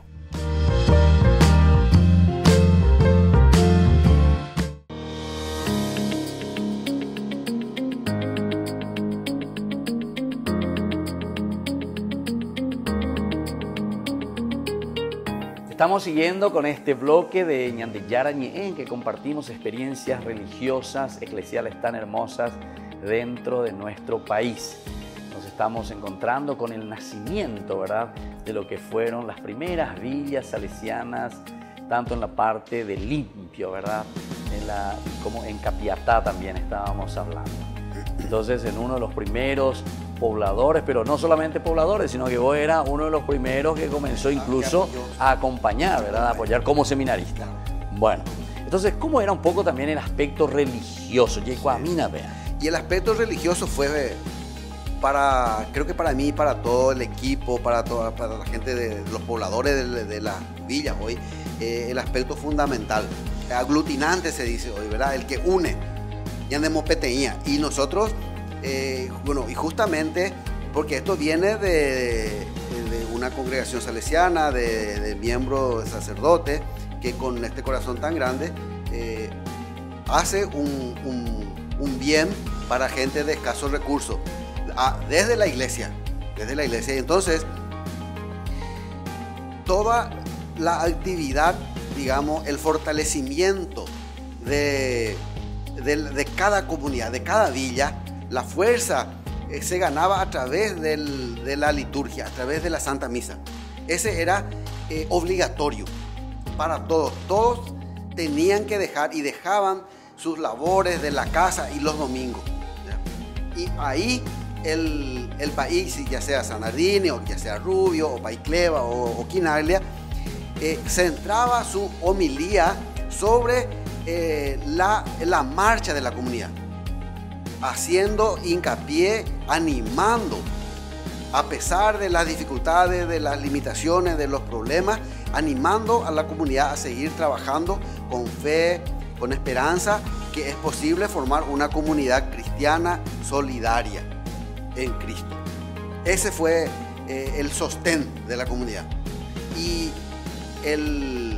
Speaker 5: Estamos siguiendo con este bloque de Ñande Yarañe, en que compartimos experiencias religiosas, eclesiales tan hermosas dentro de nuestro país. Nos estamos encontrando con el nacimiento, ¿verdad?, de lo que fueron las primeras villas salesianas, tanto en la parte de Limpio, ¿verdad?, en la, como en Capiatá también estábamos hablando. Entonces, en uno de los primeros pobladores, pero no solamente pobladores, sino que vos eras uno de los primeros que comenzó incluso a acompañar, ¿verdad?, a apoyar como seminarista. Bueno, entonces, ¿cómo era un poco también el aspecto religioso?
Speaker 8: Y el aspecto religioso fue para, creo que para mí, para todo el equipo, para toda para la gente de, de los pobladores de, de las villas hoy, eh, el aspecto fundamental, aglutinante se dice hoy, ¿verdad? El que une, Ñandemopeteía. Y nosotros, eh, bueno, y justamente porque esto viene de, de una congregación salesiana, de, de miembros, de sacerdotes, que con este corazón tan grande eh, hace un, un, un bien para gente de escasos recursos, a, desde la iglesia, desde la iglesia. Y entonces, toda la actividad, digamos, el fortalecimiento de, de, de cada comunidad, de cada villa, la fuerza eh, se ganaba a través del, de la liturgia, a través de la Santa Misa. Ese era eh, obligatorio para todos. Todos tenían que dejar y dejaban sus labores de la casa y los domingos, ¿ya? Y ahí el, el país, ya sea Sanardini, o ya sea Rubio, o Paicleva, o, o Quinaglia, eh, centraba su homilía sobre eh, la, la marcha de la comunidad, haciendo hincapié, animando, a pesar de las dificultades, de las limitaciones, de los problemas, animando a la comunidad a seguir trabajando con fe, con esperanza, que es posible formar una comunidad cristiana solidaria en Cristo. Ese fue eh, el sostén de la comunidad. Y el,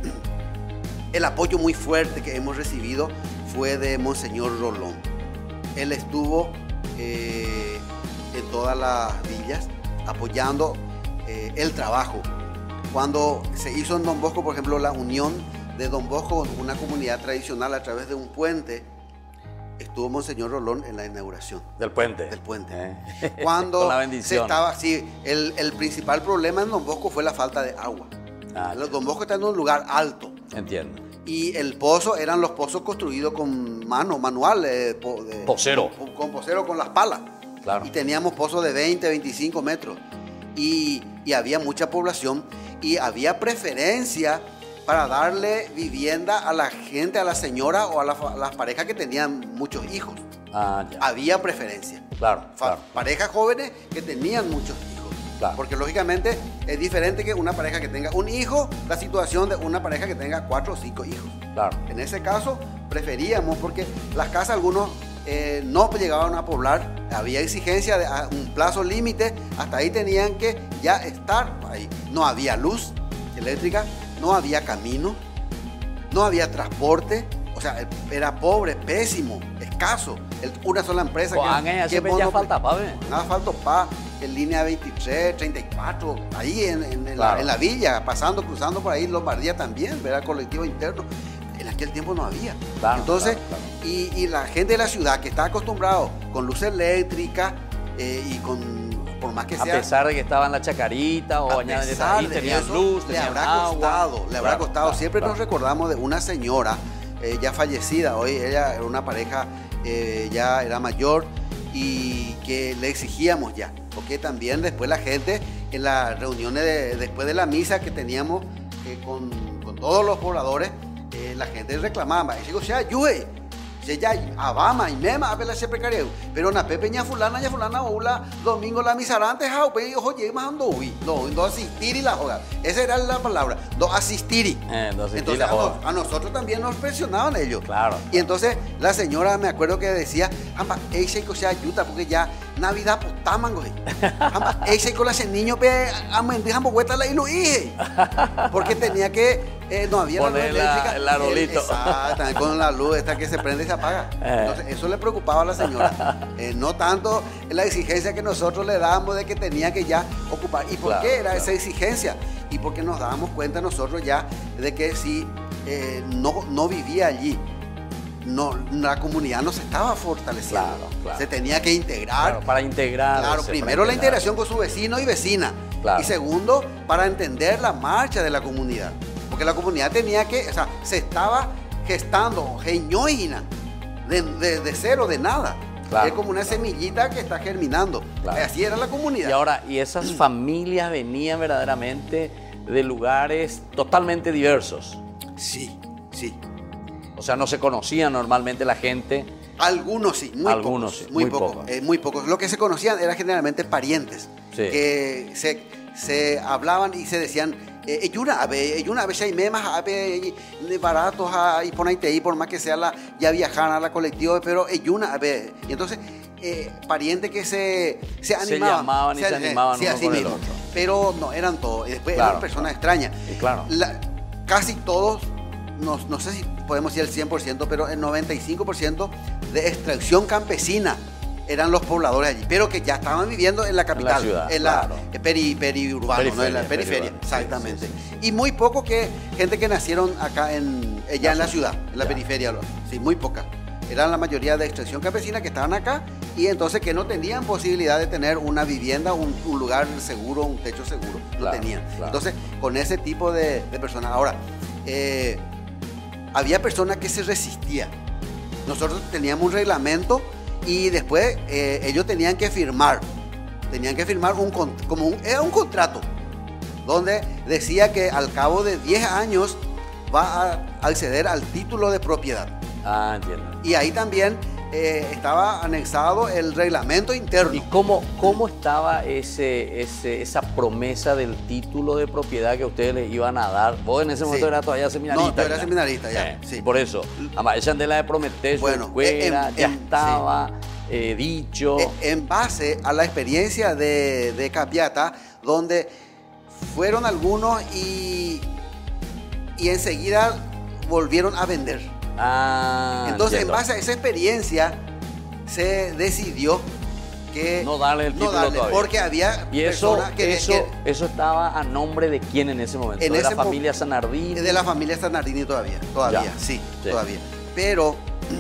Speaker 8: el apoyo muy fuerte que hemos recibido fue de Monseñor Rolón. Él estuvo eh, en todas las villas apoyando eh, el trabajo. Cuando se hizo en Don Bosco, por ejemplo, la unión de Don Bosco con una comunidad tradicional a través de un puente, estuvo Monseñor Rolón en la inauguración.
Speaker 5: Del puente.
Speaker 8: Del puente.
Speaker 5: Eh.
Speaker 8: Cuando
Speaker 5: con la bendición.
Speaker 8: Se estaba, sí, el, el principal problema en Don Bosco fue la falta de agua.
Speaker 5: Ah,
Speaker 8: Don Bosco está en un lugar alto.
Speaker 5: Entiendo.
Speaker 8: Y el pozo, eran los pozos construidos con mano, manual. Eh, po, de,
Speaker 5: Posero.
Speaker 8: Con, con posero, con las palas.
Speaker 5: Claro.
Speaker 8: Y teníamos pozos de veinte, veinticinco metros. Y, y había mucha población y había preferencia para darle vivienda a la gente, a la señora o a, la, a las parejas que tenían muchos hijos.
Speaker 5: Ah, ya.
Speaker 8: Había preferencia.
Speaker 5: Claro, claro.
Speaker 8: Parejas jóvenes que tenían muchos hijos.
Speaker 5: Claro.
Speaker 8: Porque lógicamente es diferente que una pareja que tenga un hijo, la situación de una pareja que tenga cuatro o cinco hijos.
Speaker 5: Claro.
Speaker 8: En ese caso preferíamos, porque las casas algunos eh, no llegaban a poblar, había exigencia de a un plazo límite, hasta ahí tenían que ya estar ahí. No había luz eléctrica, no había camino, no había transporte, o sea, era pobre, pésimo, escaso. El, una sola empresa
Speaker 5: que, que, que ya falta pa,
Speaker 8: nada falta pa en línea veintitrés, treinta y cuatro, ahí en, en, en, claro. la, en la villa, pasando, cruzando por ahí Lombardía también, ¿verdad? Colectivo interno. En aquel tiempo no había. Claro, Entonces, claro, claro. Y, y la gente de la ciudad que está acostumbrado con luz eléctrica eh, y con, por más que sea...
Speaker 5: A pesar de que estaba en la Chacarita o allá de ahí, tenían luz,
Speaker 8: le
Speaker 5: tenían
Speaker 8: habrá
Speaker 5: agua.
Speaker 8: Costado, le habrá claro, costado. Claro, Siempre claro. nos recordamos de una señora eh, ya fallecida, hoy ella era una pareja, eh, ya era mayor y que le exigíamos ya, porque también después la gente en las reuniones de, después de la misa que teníamos eh, con, con todos los pobladores, eh, la gente reclamaba, y digo, sea, yue, ya abama y mema a ver siempre careo, pero na pepe ña fulana ña fulana ula domingo la misarante jau pe oye más ando uy no no asistir y la joda, esa era la palabra, no asistir.
Speaker 5: Eh, no asistir
Speaker 8: entonces
Speaker 5: la
Speaker 8: a,
Speaker 5: joda.
Speaker 8: a nosotros también nos presionaban ellos.
Speaker 5: Claro.
Speaker 8: Y entonces la señora me acuerdo que decía, amba ese cosa ayuda porque ya Navidad pues tamango. Amba ese con ese niño pe amendijam vuelta la y lo dije. Porque tenía que eh, no había
Speaker 5: poner
Speaker 8: la luz eléctrica,
Speaker 5: el arbolito.
Speaker 8: Exacto, con la luz esta que se prende y se apaga. Entonces eso le preocupaba a la señora. Eh, no tanto la exigencia que nosotros le dábamos de que tenía que ya ocupar. ¿Y por
Speaker 5: claro,
Speaker 8: qué era
Speaker 5: claro.
Speaker 8: esa exigencia? y porque nos dábamos cuenta nosotros ya de que si eh, no, no vivía allí, no, la comunidad no se estaba fortaleciendo.
Speaker 5: Claro, claro.
Speaker 8: Se tenía que integrar.
Speaker 5: Claro, para integrar.
Speaker 8: Claro, primero la integración con su vecino y vecina.
Speaker 5: Claro.
Speaker 8: Y segundo, para entender la marcha de la comunidad. Porque la comunidad tenía que, o sea, se estaba gestando, geñoina, de, de, de cero, de nada.
Speaker 5: Claro,
Speaker 8: es como una
Speaker 5: claro.
Speaker 8: semillita que está germinando.
Speaker 5: Claro.
Speaker 8: Así era la comunidad.
Speaker 5: Y ahora, y esas familias venían verdaderamente de lugares totalmente diversos.
Speaker 8: Sí, sí.
Speaker 5: O sea, no se conocían normalmente la gente.
Speaker 8: Algunos sí, muy
Speaker 5: Algunos
Speaker 8: pocos.
Speaker 5: sí,
Speaker 8: muy,
Speaker 5: muy
Speaker 8: pocos.
Speaker 5: pocos.
Speaker 8: Eh, muy pocos. Lo que se conocían eran generalmente parientes.
Speaker 5: Sí.
Speaker 8: Que se, se hablaban y se decían, eh, Eyuna, abe, Eyuna, abe, hay memas, abe, baratos, y por ahí te por más que sea la, ya viajar a la colectiva, pero Eyuna, abe. Y entonces, eh, parientes que se, se animaban.
Speaker 5: Se llamaban y se, se animaban
Speaker 8: sí,
Speaker 5: uno
Speaker 8: así
Speaker 5: con
Speaker 8: mismo.
Speaker 5: el otro.
Speaker 8: Pero no, eran todos. Y después
Speaker 5: Claro,
Speaker 8: eran personas
Speaker 5: claro.
Speaker 8: extrañas.
Speaker 5: Y claro.
Speaker 8: La, casi todos, no, no sé si podemos decir el cien por ciento, pero el noventa y cinco por ciento de extracción campesina eran los pobladores allí, pero que ya estaban viviendo en la capital,
Speaker 5: En la ciudad,
Speaker 8: en la
Speaker 5: claro.
Speaker 8: peri, periurbano,
Speaker 5: Periferia,
Speaker 8: ¿no? En la periferia,
Speaker 5: periurbano.
Speaker 8: exactamente.
Speaker 5: Sí, sí, sí.
Speaker 8: Y muy poco que gente que nacieron acá en, eh, ya
Speaker 5: La
Speaker 8: en la
Speaker 5: ciudad.
Speaker 8: ciudad, en la
Speaker 5: Ya.
Speaker 8: periferia, sí, muy poca. Eran la mayoría de extracción campesina que estaban acá y entonces que no tenían posibilidad de tener una vivienda, un, un lugar seguro, un techo seguro, no
Speaker 5: Claro,
Speaker 8: tenían.
Speaker 5: claro.
Speaker 8: Entonces, con ese tipo de, de personas. Ahora, eh, había personas que se resistían. Nosotros teníamos un reglamento y después eh, ellos tenían que firmar, tenían que firmar un, como un, era un contrato, donde decía que al cabo de diez años va a acceder al título de propiedad.
Speaker 5: Ah, entiendo.
Speaker 8: Y ahí también eh, estaba anexado el reglamento interno.
Speaker 5: ¿Y cómo, cómo estaba ese, ese, esa promesa del título de propiedad que ustedes les iban a dar? Vos en ese momento
Speaker 8: Sí.
Speaker 5: eras todavía seminarista.
Speaker 8: No, yo era
Speaker 5: ya.
Speaker 8: seminarista ya,
Speaker 5: Eh,
Speaker 8: sí.
Speaker 5: y por eso, además, esa de la de prometer su
Speaker 8: Bueno,
Speaker 5: escuela
Speaker 8: en-
Speaker 5: ya
Speaker 8: en-
Speaker 5: estaba eh, dicho.
Speaker 8: Eh, En base a la experiencia de, de Capiata, donde fueron algunos y, y enseguida volvieron a vender.
Speaker 5: Ah,
Speaker 8: Entonces,
Speaker 5: entiendo.
Speaker 8: en base a esa experiencia, se decidió que
Speaker 5: No darle el título todavía.
Speaker 8: porque había
Speaker 5: Y eso,
Speaker 8: personas que,
Speaker 5: eso,
Speaker 8: que-
Speaker 5: eso estaba a nombre de quién en ese momento,
Speaker 8: En
Speaker 5: de la
Speaker 8: ese mo-
Speaker 5: familia Sanardín.
Speaker 8: de la familia Sanardini todavía, todavía,
Speaker 5: Ya.
Speaker 8: sí,
Speaker 5: Sí.
Speaker 8: todavía. Pero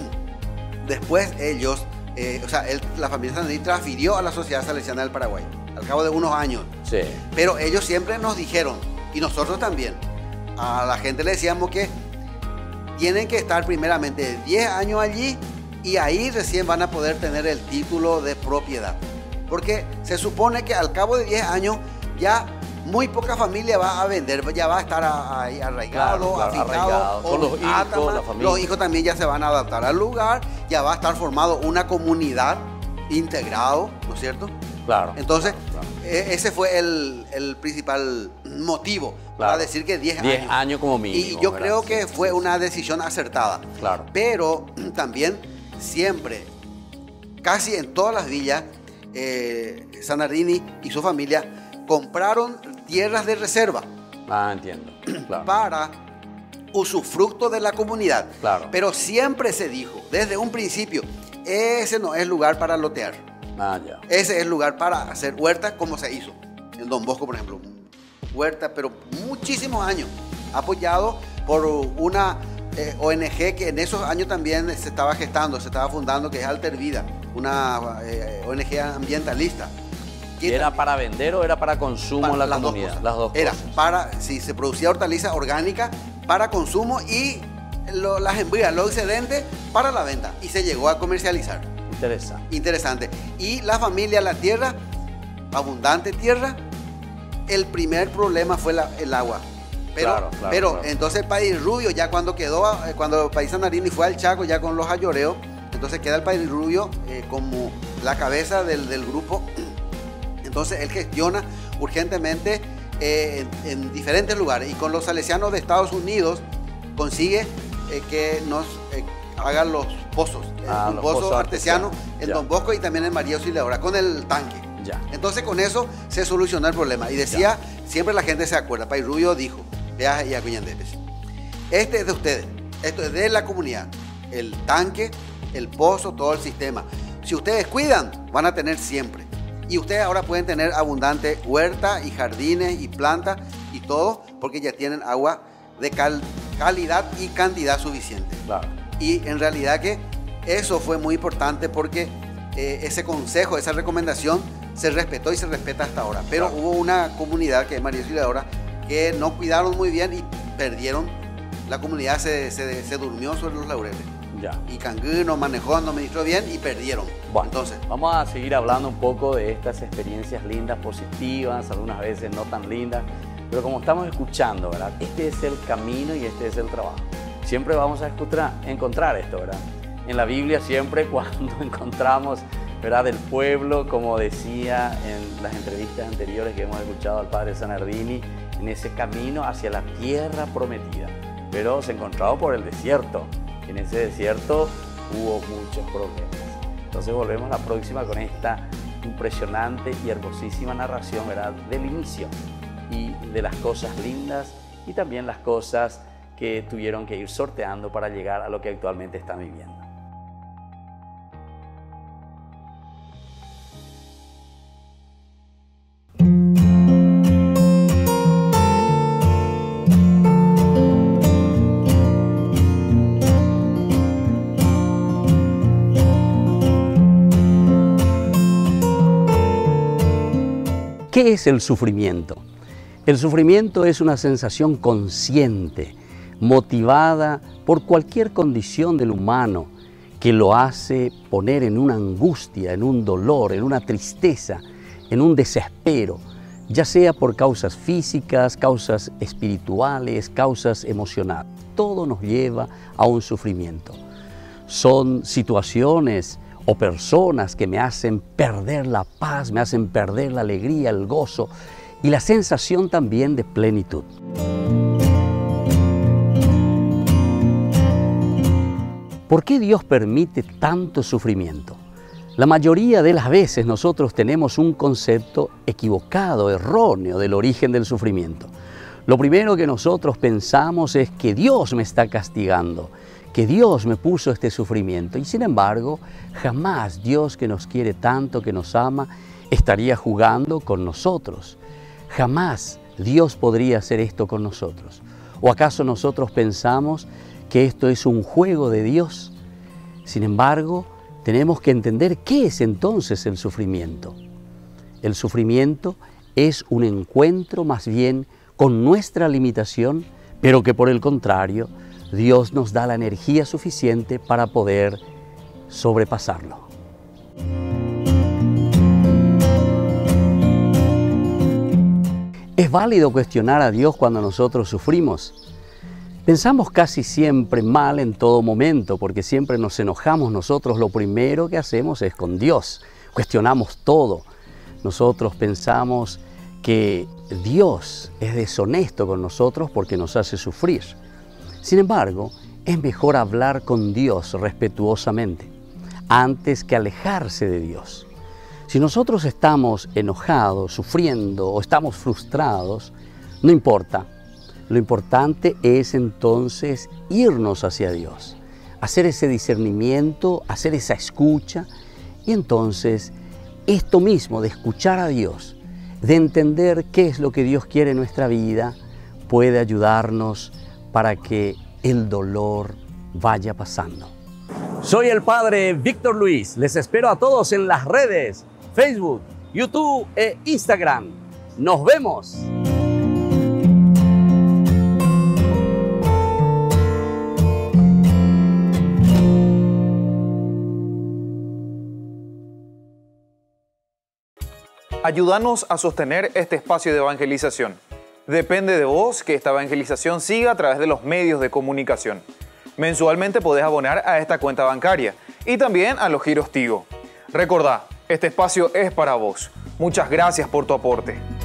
Speaker 8: después ellos, eh, o sea, él- la familia Sanardini transfirió a la Sociedad Salesiana del Paraguay, al cabo de unos años.
Speaker 5: Sí.
Speaker 8: Pero ellos siempre nos dijeron, y nosotros también, a la gente le decíamos que tienen que estar primeramente diez años allí y ahí recién van a poder tener el título de propiedad. Porque se supone que al cabo de diez años ya muy poca familia va a vender, ya va a estar ahí arraigado,
Speaker 5: Claro, claro,
Speaker 8: afincado,
Speaker 5: arraigado,
Speaker 8: o
Speaker 5: con los hijos,
Speaker 8: átamas.
Speaker 5: la familia.
Speaker 8: Los hijos también ya se van a adaptar al lugar, ya va a estar formado una comunidad integrado, ¿no es cierto?
Speaker 5: Claro.
Speaker 8: Entonces,
Speaker 5: claro,
Speaker 8: e- ese fue el, el principal motivo para
Speaker 5: Claro.
Speaker 8: decir que diez
Speaker 5: diez
Speaker 8: años.
Speaker 5: años como mínimo.
Speaker 8: Y yo
Speaker 5: ¿verdad?
Speaker 8: creo
Speaker 5: Sí,
Speaker 8: que
Speaker 5: sí,
Speaker 8: fue
Speaker 5: sí.
Speaker 8: una decisión acertada.
Speaker 5: Claro.
Speaker 8: Pero también siempre, casi en todas las villas, eh, Sanardini y su familia compraron tierras de reserva
Speaker 5: Ah, entiendo. Claro.
Speaker 8: para usufructo de la comunidad.
Speaker 5: Claro.
Speaker 8: Pero siempre se dijo, desde un principio, ese no es lugar para lotear.
Speaker 5: Ah, ya.
Speaker 8: Ese es el lugar para hacer huertas como se hizo en Don Bosco, por ejemplo. Huerta, pero muchísimos años. Apoyado por una eh, O N G que en esos años también se estaba gestando, se estaba fundando, que es Alter Vida, una eh, O N G ambientalista.
Speaker 5: ¿Y era para vender o era para consumo en la
Speaker 8: las dos
Speaker 5: comunidad?
Speaker 8: cosas.
Speaker 5: Las dos
Speaker 8: Era
Speaker 5: cosas.
Speaker 8: para, si se producía hortaliza orgánica para consumo y lo- las hembrías, los excedentes para la venta. Y se llegó a comercializar.
Speaker 5: Interesante.
Speaker 8: Interesante. Y la familia, la tierra, abundante tierra, el primer problema fue la- el agua. Pero,
Speaker 5: Claro, claro,
Speaker 8: pero
Speaker 5: claro.
Speaker 8: entonces el país rubio, ya cuando quedó, eh, cuando el país Sanardini fue al Chaco, ya con los ayoreos, entonces queda el país rubio eh, como la cabeza del, del grupo. Entonces él gestiona urgentemente eh, en, en diferentes lugares y con los salesianos de Estados Unidos consigue eh, que nos eh, hagan los pozos. eh,
Speaker 5: Ah,
Speaker 8: un
Speaker 5: los
Speaker 8: pozo
Speaker 5: pozos
Speaker 8: artesiano
Speaker 5: artesianos,
Speaker 8: en
Speaker 5: ya.
Speaker 8: Don Bosco y también en María Auxiliadora con el tanque.
Speaker 5: Ya.
Speaker 8: Entonces con eso se solucionó el problema. Y decía, siempre la gente se acuerda, País Rubio dijo, vea y Acuñandepes, este es de ustedes, esto es de la comunidad, el tanque, el pozo, todo el sistema. Si ustedes cuidan, van a tener siempre. Y ustedes ahora pueden tener abundante huerta y jardines y plantas y todo, porque ya tienen agua de cal, calidad y cantidad suficiente.
Speaker 5: Claro.
Speaker 8: Y en realidad que eso fue muy importante porque eh, ese consejo, esa recomendación se respetó y se respeta hasta ahora. Pero
Speaker 5: claro.
Speaker 8: hubo una comunidad, que es María Auxiliadora, que no cuidaron muy bien y perdieron. La comunidad se, se, se durmió sobre los laureles.
Speaker 5: Ya.
Speaker 8: Y Canguí no manejó, no administró bien y perdieron.
Speaker 5: Bueno,
Speaker 8: entonces,
Speaker 5: vamos a seguir hablando un poco de estas experiencias lindas, positivas, algunas veces no tan lindas, pero como estamos escuchando, ¿verdad? Este es el camino y este es el trabajo. Siempre vamos a escuchar, encontrar esto, ¿verdad? En la Biblia siempre cuando encontramos, ¿verdad? Del pueblo, como decía en las entrevistas anteriores que hemos escuchado al padre Zanardini, en ese camino hacia la tierra prometida, pero se encontraba por el desierto. En ese desierto hubo muchos problemas. Entonces volvemos la próxima con esta impresionante y hermosísima narración, ¿verdad? Del inicio y de las cosas lindas y también las cosas que tuvieron que ir sorteando para llegar a lo que actualmente están viviendo. ¿Qué es el sufrimiento? El sufrimiento es una sensación consciente, motivada por cualquier condición del humano que lo hace poner en una angustia, en un dolor, en una tristeza, en un desespero, ya sea por causas físicas, causas espirituales, causas emocionales. Todo nos lleva a un sufrimiento. Son situaciones o personas que me hacen perder la paz, me hacen perder la alegría, el gozo y la sensación también de plenitud. ¿Por qué Dios permite tanto sufrimiento? La mayoría de las veces nosotros tenemos un concepto equivocado, erróneo del origen del sufrimiento. Lo primero que nosotros pensamos es que Dios me está castigando, que Dios me puso este sufrimiento. Y sin embargo, jamás Dios, que nos quiere tanto, que nos ama, estaría jugando con nosotros. Jamás Dios podría hacer esto con nosotros. ¿O acaso nosotros pensamos que esto es un juego de Dios? Sin embargo, tenemos que entender qué es entonces el sufrimiento. El sufrimiento es un encuentro más bien con nuestra limitación, pero que por el contrario, Dios nos da la energía suficiente para poder sobrepasarlo. ¿Es válido cuestionar a Dios cuando nosotros sufrimos? Pensamos casi siempre mal en todo momento, porque siempre nos enojamos. Nosotros lo primero que hacemos es con Dios. Cuestionamos todo. Nosotros pensamos que Dios es deshonesto con nosotros porque nos hace sufrir. Sin embargo, es mejor hablar con Dios respetuosamente antes que alejarse de Dios. Si nosotros estamos enojados, sufriendo o estamos frustrados, no importa. Lo importante es entonces irnos hacia Dios, hacer ese discernimiento, hacer esa escucha y entonces esto mismo de escuchar a Dios, de entender qué es lo que Dios quiere en nuestra vida, puede ayudarnos para que el dolor vaya pasando. Soy el Padre Víctor Luis. Les espero a todos en las redes, Facebook, YouTube e Instagram. ¡Nos vemos!
Speaker 1: Ayúdanos a sostener este espacio de evangelización. Depende de vos que esta evangelización siga a través de los medios de comunicación. Mensualmente podés abonar a esta cuenta bancaria y también a los giros Tigo. Recordá, este espacio es para vos. Muchas gracias por tu aporte.